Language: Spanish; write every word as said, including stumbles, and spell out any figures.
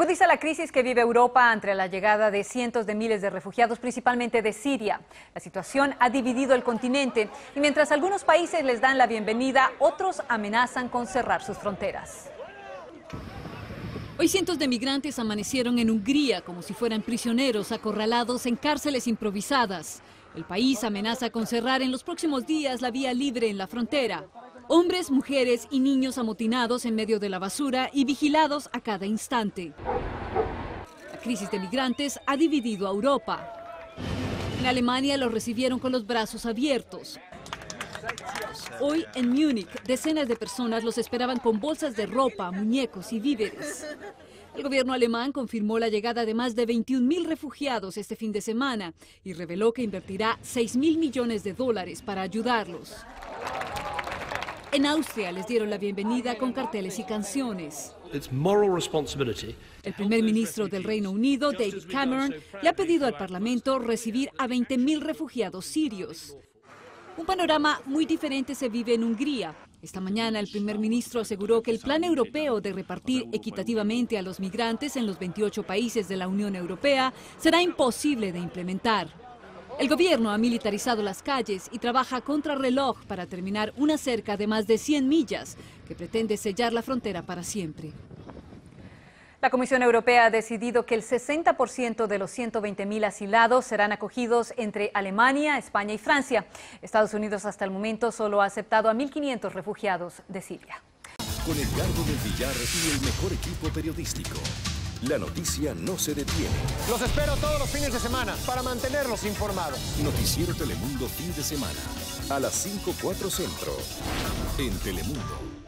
Agudiza la crisis que vive Europa ante la llegada de cientos de miles de refugiados, principalmente de Siria. La situación ha dividido el continente y mientras algunos países les dan la bienvenida, otros amenazan con cerrar sus fronteras. Hoy cientos de migrantes amanecieron en Hungría como si fueran prisioneros acorralados en cárceles improvisadas. El país amenaza con cerrar en los próximos días la vía libre en la frontera. Hombres, mujeres y niños amotinados en medio de la basura y vigilados a cada instante. La crisis de migrantes ha dividido a Europa. En Alemania los recibieron con los brazos abiertos. Hoy en Múnich, decenas de personas los esperaban con bolsas de ropa, muñecos y víveres. El gobierno alemán confirmó la llegada de más de veintiún mil refugiados este fin de semana y reveló que invertirá seis mil millones de dólares para ayudarlos. En Austria les dieron la bienvenida con carteles y canciones. El primer ministro del Reino Unido, David Cameron, le ha pedido al Parlamento recibir a veinte mil refugiados sirios. Un panorama muy diferente se vive en Hungría. Esta mañana el primer ministro aseguró que el plan europeo de repartir equitativamente a los migrantes en los veintiocho países de la Unión Europea será imposible de implementar. El gobierno ha militarizado las calles y trabaja contrarreloj para terminar una cerca de más de cien millas que pretende sellar la frontera para siempre. La Comisión Europea ha decidido que el sesenta por ciento de los ciento veinte mil asilados serán acogidos entre Alemania, España y Francia. Estados Unidos hasta el momento solo ha aceptado a mil quinientos refugiados de Siria. Con Edgardo del Villar y el mejor equipo periodístico, la noticia no se detiene. Los espero todos los fines de semana para mantenerlos informados. Noticiero Telemundo fin de semana a las cinco cuatro centro en Telemundo.